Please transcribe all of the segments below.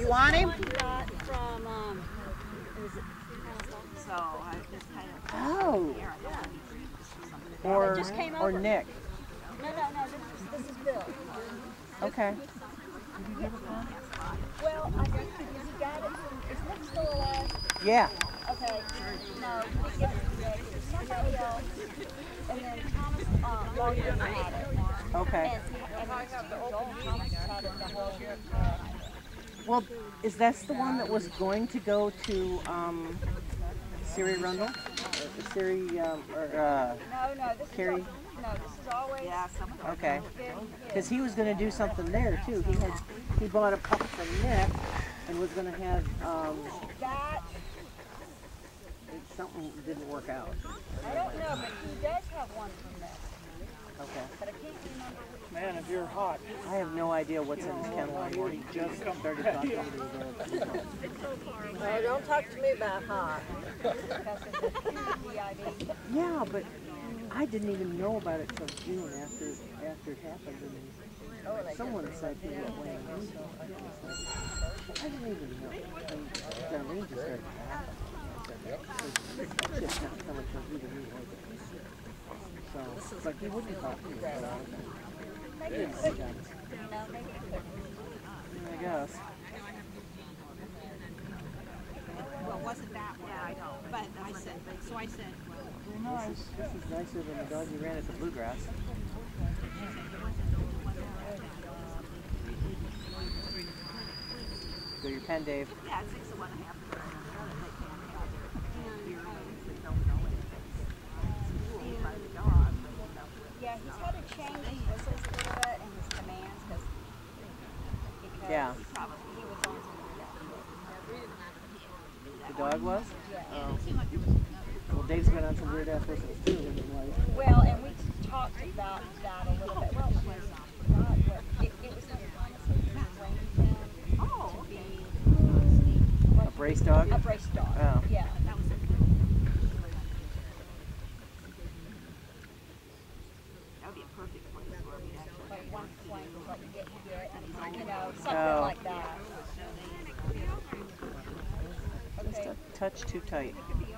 want him? So I just kind of. Oh. Or Nick. No, this is Bill. Okay. Well, I think he got it from, is Nick still alive? Yeah. Okay. No, he didn't give it to Nick. It was somebody else. And then Thomas Logan had it. Okay. And Thomas had it the whole year. Well, is that the one that was going to go to Siri Rundle? Siri, No, this Carrie? this is always. Yeah, okay. Because he was going to do something there too. He bought a pup from Nick and was going to have That. Something didn't work out. I don't know, but he does have one from Nick. Okay. But I can't remember which. Man, if you're hot. I have no idea what's in his kennel anymore. He just started talking to me. No, don't talk to me about hot. Yeah, but I didn't even know about it till June after it happened. And someone said he was weighing in. I didn't even know. And Darlene just started laughing. It's just not coming from either me or them. So, but he wouldn't talk to me for a long time. I guess. Well, wasn't that? Yeah, I know. But I said, This is nicer than the dog you ran at the Bluegrass. Go your pen, Dave. Yeah, it's 6 of 1 1/2. Yeah, he's got to change his whistles a little bit and his commands because Yeah. he was on The dog was? Yeah. Oh. Well, Dave's been on some weird ass whistles too in his life. Well, and we talked about that a little bit. Well, it was not, but it was honestly trained him to be A brace dog? a brace dog. Oh. Yeah. Like one flank is like get, you know, something like that. Just a touch too tight.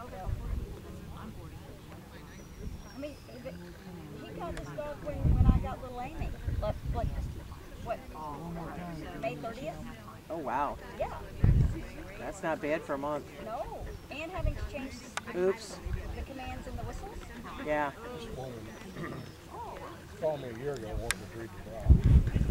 I mean, he got this dog when I got little Amy. Like what? May 30th? Oh, wow. Yeah. That's not bad for a month. No. And having to change Oops. the commands and the whistles. Yeah. Called me a year ago wanting to breed the dog.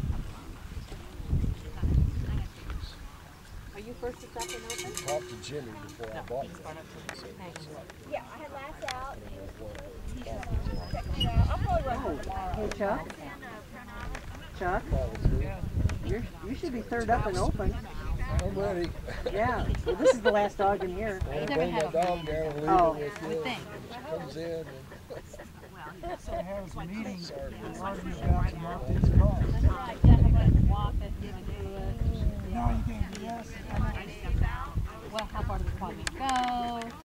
Are you first or second open? Talked to Jimmy before I bought it. Yeah, I had last out. Checked it out. I'll probably run it tomorrow. Hey, Chuck. Chuck, you should be third up and open. I'm ready. Yeah. Well, this is the last dog in here. I'll bring my dog down and leave Oh. it with you. When she comes in. I have a meeting, argue about some of these calls.